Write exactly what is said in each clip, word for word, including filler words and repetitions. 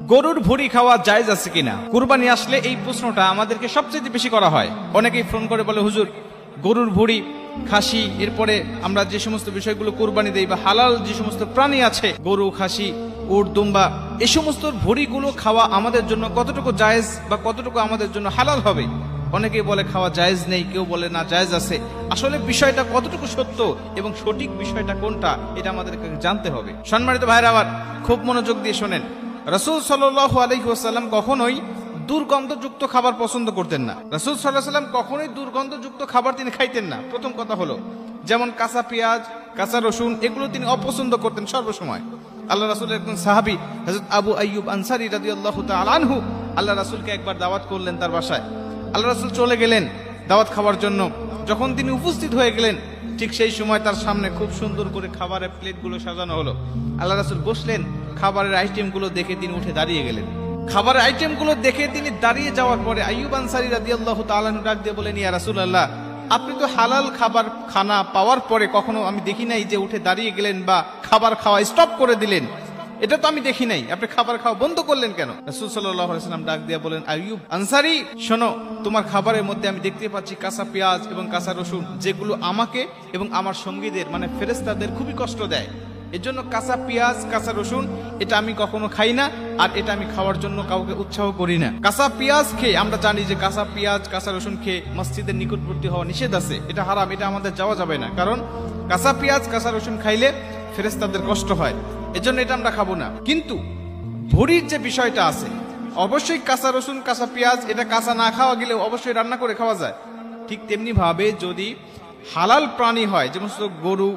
গরুর ভুঁড়ি খাওয়া জায়েজ আছে কিনা? কুরবানি আসলে এই প্রশ্নটা আমাদেরকে সবচেয়ে বেশি করা হয়। অনেকেই ফোন করে বলে, হুজুর গরুর ভুঁড়ি, খাসি, এরপরে আমরা যে সমস্ত বিষয়গুলো কুরবানি দেই বা হালাল যে সমস্ত প্রাণী আছে, গরু, খাসি, উট, দুম্বা, এই সমস্ত ভুঁড়িগুলো খাওয়া আমাদের জন্য কতটুকু জায়েজ বা কতটুকু আমাদের জন্য হালাল হবে? অনেকেই বলে খাওয়া জায়েজ নেই, কেউ বলে না জায়েজ আছে। আসলে বিষয়টা কতটুকু সত্য এবং সঠিক বিষয়টা কোনটা, এটা আমাদেরকে জানতে হবে। সম্মানিত ভাইরা আমার, খুব মনোযোগ দিয়ে শোনেন। রাসূল সাল্লাল্লাহু আলাইহি ওয়াসাল্লাম কখনোই দুর্গন্ধযুক্ত খাবার পছন্দ করতেন না। রাসূল সাল্লাল্লাহু আলাইহি ওয়াসাল্লাম কখনোই দুর্গন্ধযুক্ত খাবার তিনি খাইতেন না। প্রথম কথা হলো, যেমন কাঁচা পেঁয়াজ, কাঁচা রসুন, এগুলো তিনি অপছন্দ করতেন সর্বসময়। আল্লাহ রাসূলের একজন সাহাবী হযরত আবু আইয়ুব আনসারী রাদিয়াল্লাহু তাআলা আনহু আল্লাহ রাসূলকে একবার দাওয়াত করলেন তার বাসায়। আল্লাহ রাসূল চলে গেলেন দাওয়াত খাওয়ার জন্য। যখন তিনি উপস্থিত হয়ে গেলেন, ঠিক সেই সময় তার সামনে খুব সুন্দর করে খাবারের প্লেটগুলো সাজানো হলো। আল্লাহ রাসূল বসলেন, খাবারের আইটেমগুলো দেখে তিনি উঠে দাঁড়িয়ে গেলেন। খাবারের আইটেমগুলো দেখে তিনি দাঁড়িয়ে যাওয়ার পরে আইয়ুব আনসারী রাদিয়াল্লাহু তাআলা আনহু ডাক দিয়ে বলেন, ইয়া রাসূলুল্লাহ, আপনি তো হালাল খাবার খানা পাওয়ার পরে কখনো আমি দেখি নাই যে উঠে দাঁড়িয়ে গেলেন বা খাবার খাওয়া স্টপ করে দিলেন। এটা তো আমি দেখি নাই, আপনি খাবার খাওয়া বন্ধ করলেন কেন? রাসূল সাল্লাল্লাহু আলাইহি ওয়াসাল্লাম ডাক দিয়ে বলেন, আইয়ুব আনসারী, শোনো, তোমার খাবারের মধ্যে আমি দেখতে পাচ্ছি কাঁচা পেঁয়াজ এবং কাঁচা রসুন, যেগুলো আমাকে এবং আমার সঙ্গীদের মানে ফেরেশতাদের খুবই কষ্ট দেয়। এজন্য কাঁচা পেঁয়াজ, কাঁচা রসুন এটা আমি কখনো খাই না, আর এটা আমি খাওয়ার জন্য কাউকে উৎসাহ করি না। কাঁচা পেঁয়াজ খেয়ে আমরা জানি যে কাঁচা পেঁয়াজ, কাঁচা রসুন খেয়ে মসজিদের নিকটবর্তী হওয়া নিষেধ আছে, এটা হারাম, এটা আমাদের যাওয়া যাবে না। কারণ কাঁচা পেঁয়াজ, কাঁচা রসুন খাইলে ফেরেশতাদের কষ্ট হয়, এজন্য এটা আমরা খাবো না। কিন্তু ভুঁড়ির যে বিষয়টা আছে, অবশ্যই কাঁচা রসুন, কাঁচা পেঁয়াজ এটা কাঁচা না খাওয়া গেলেও অবশ্যই রান্না করে খাওয়া যায়। ঠিক তেমনি ভাবে যদি হালাল প্রাণী হয়, যেমন গরু,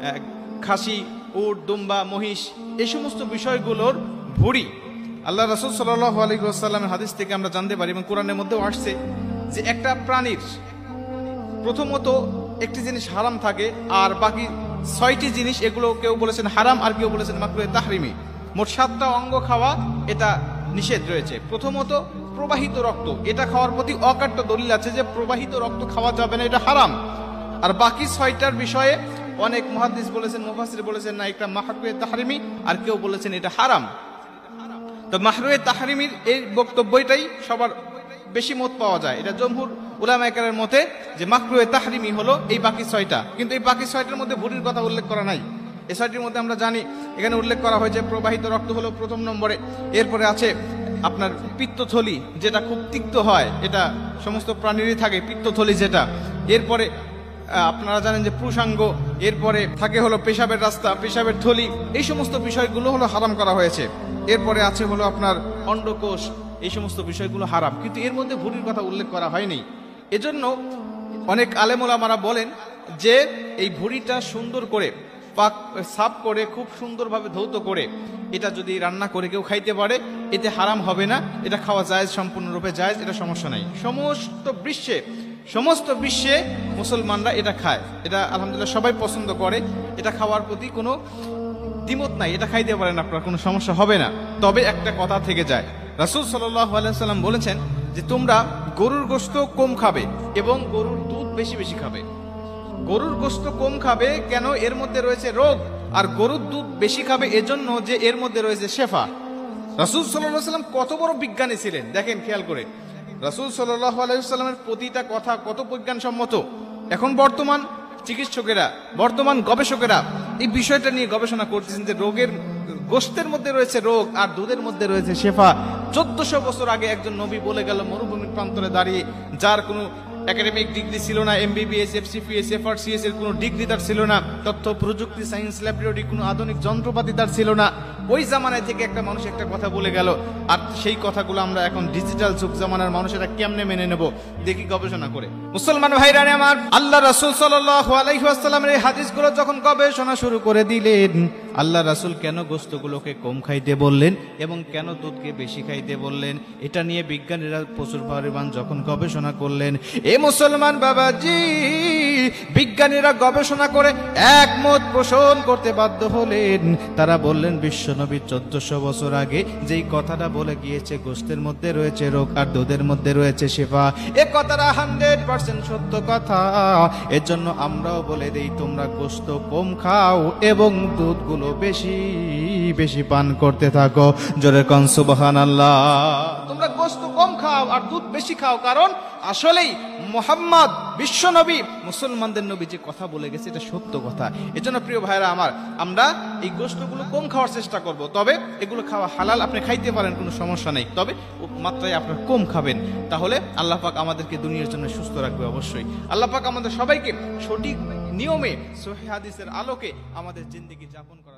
খাসি, উট, দুম্বা, মহিষ, এই সমস্ত বিষয়গুলোর ভুঁড়ি, আল্লাহ রাসূল সাল্লাল্লাহু আলাইহি ওয়াসাল্লামের হাদিস থেকে আমরা জানতে পারি এবং কোরআনের মধ্যেও আসছে যে একটা প্রাণীর প্রথমত একটি জিনিস হারাম থাকে, আর বাকি ছয়টি জিনিস, এগুলো কেউ বলেছেন হারাম আর কেউ বলেছেন মাকরুহে তাহরিমি। মোট সাতটা অঙ্গ খাওয়া এটা নিষেধ রয়েছে। প্রথমত প্রবাহিত রক্ত, এটা খাওয়ার প্রতি অকাট্য দলিল আছে যে প্রবাহিত রক্ত খাওয়া যাবে না, এটা হারাম। আর বাকি ছয়টার বিষয়ে অনেক মুহাদ্দিস বলেছেন, মুফাসসির বলেছেন না এটা মাকরুহে তাহরিমি, আর কেউ বলেছেন এটা হারাম। তো মাকরুহে তাহরিমির এই বক্তব্যটাই সবার বেশি মত পাওয়া যায়। এটা জমহুর উলামায়ে কেরামের মতে যে মাকরুহে তাহরিমি হলো এই বাকি ছয়টা। কিন্তু এই বাকি ছয়টার মধ্যে ভুঁড়ির কথা উল্লেখ করা নাই। এই ছয়টির মধ্যে আমরা জানি এখানে উল্লেখ করা হয়েছে প্রবাহিত রক্ত হলো প্রথম নম্বরে, এরপরে আছে আপনার পিত্তথলি, যেটা খুব তিক্ত হয়, এটা সমস্ত প্রাণীরই থাকে পিত্তথলি যেটা। এরপরে আপনারা জানেন যে পুরুষাঙ্গ, এরপরে থাকে হলো পেশাবের রাস্তা, পেশাবের থলি, এই সমস্ত বিষয়গুলো হলো হারাম করা হয়েছে। এরপরে আছে হলো আপনার অন্ডকোষ, এই সমস্ত বিষয়গুলো হারাম, কিন্তু এর মধ্যে ভুঁড়ির কথা উল্লেখ করা হয়নি। এজন্য অনেক আলেম ওলামারা বলেন যে এই ভুঁড়িটা সুন্দর করে পাক সাফ করে খুব সুন্দরভাবে ধৌত করে এটা যদি রান্না করে কেউ খাইতে পারে, এতে হারাম হবে না, এটা খাওয়া জায়েজ, সম্পূর্ণরূপে জায়েজ, এটা সমস্যা নাই। সমস্ত বিশ্বে সমস্ত বিশ্বে মুসলমানরা এটা খায়, এটা আলহামদুলিল্লাহ সবাই পছন্দ করে, এটা খাওয়ার প্রতি কোনো দ্বিমত নাই, এটা খাইতে পারেন আপনার, কোনো সমস্যা হবে না। তবে একটা কথা থেকে যায়, রাসূল সাল্লাল্লাহু আলাইহি ওয়াসাল্লাম বলেছেন যে তোমরা গরুর গোশত কম খাবে এবং গরুর দুধ বেশি বেশি খাবে। গরুর গোশত কম খাবে কেন? এর মধ্যে রয়েছে রোগ। আর গরুর দুধ বেশি খাবে এজন্য যে এর মধ্যে রয়েছে শেফা। রাসূল সাল্লাল্লাহু আলাইহি ওয়াসাল্লাম কত বড় বিজ্ঞানী ছিলেন দেখেন, খেয়াল করে। রাসূল সাল্লাল্লাহু আলাইহি ওয়াসাল্লামের প্রতিটা কথা কত বিজ্ঞানসম্মত। এখন বর্তমান চিকিৎসকেরা, বর্তমান গবেষকেরা এই বিষয়টা নিয়ে গবেষণা করতেছেন যে রোগের গোশতের মধ্যে রয়েছে রোগ আর দুধের মধ্যে রয়েছে শেফা। চোদ্দশো বছর আগে একজন নবী বলে গেল মরুভূমির প্রান্তরে দাঁড়িয়ে, যার কোনো একাডেমিক ডিগ্রি ছিল না, এমবিবিএস, এফসিপিএস, এফআরসিএস এর কোনো ডিগ্রি তার ছিল না, তথ্য প্রযুক্তি সায়েন্স ল্যাবরেটরি কোনো আধুনিক যন্ত্রপাতি তার ছিল না, ওই জামানায় থেকে একটা মানুষ একটা কথা বলে গেল, আর সেই কথাগুলো আমরা এখন ডিজিটাল যুগ জামানার মানুষেরা কেমনে মেনে নেব দেখি গবেষণা করে। মুসলমান ভাইরা আমার, আল্লাহ রাসূল সাল্লাল্লাহু আলাইহি ওয়াসাল্লামের এই হাদিসগুলো যখন গবেষণা শুরু করে দিলেন, আল্লাহ রাসূল কেন গোশতগুলোকে কম খাইতে বললেন এবং কেন দুধকে বেশি খাইতে বললেন, এটা নিয়ে বিজ্ঞানীরা প্রচুর পরিমাণ যখন গবেষণা করলেন, এ মুসলমান বাবাজি, বিজ্ঞানীরা গবেষণা করে একমত পোষণ করতে বাধ্য হলেন। তারা বললেন বিশ্বনবী চোদ্দশো বছর আগে যেই কথাটা বলে গিয়েছে গোশতের মধ্যে রয়েছে রোগ আর দুধের মধ্যে রয়েছে শেফা, এ কথাটা হান্ড্রেড পার্সেন্ট সত্য কথা। এর জন্য আমরাও বলে দেই তোমরা গোশত কম খাও এবং দুধগুলো বেশি বেশি পান করতে থাকো। জোরে কোন সুবহানাল্লাহ। তোমরা গোশত কম খাও আর দুধ বেশি খাও, কারণ আসলেই মুহাম্মদ বিশ্ব নবী, মুসলমানদের নবী যে কথা বলে গেছে এটা সত্য কথা। এজন্য প্রিয় ভাইরা আমার, আমরা এই গোশতগুলো কম খাওয়ার চেষ্টা করব। তবে এগুলো খাওয়া হালাল, আপনি খাইতে পারেন, কোনো সমস্যা নেই, তবে মাত্রায় আপনার কম খাবেন। তাহলে আল্লাহ পাক আমাদেরকে দুনিয়ার জন্য সুস্থ রাখবে অবশ্যই। আল্লাহ পাক আমাদের সবাইকে সঠিক নিয়মে সহিহ হাদিসের আলোকে আমাদের জিন্দেগি যাপন করা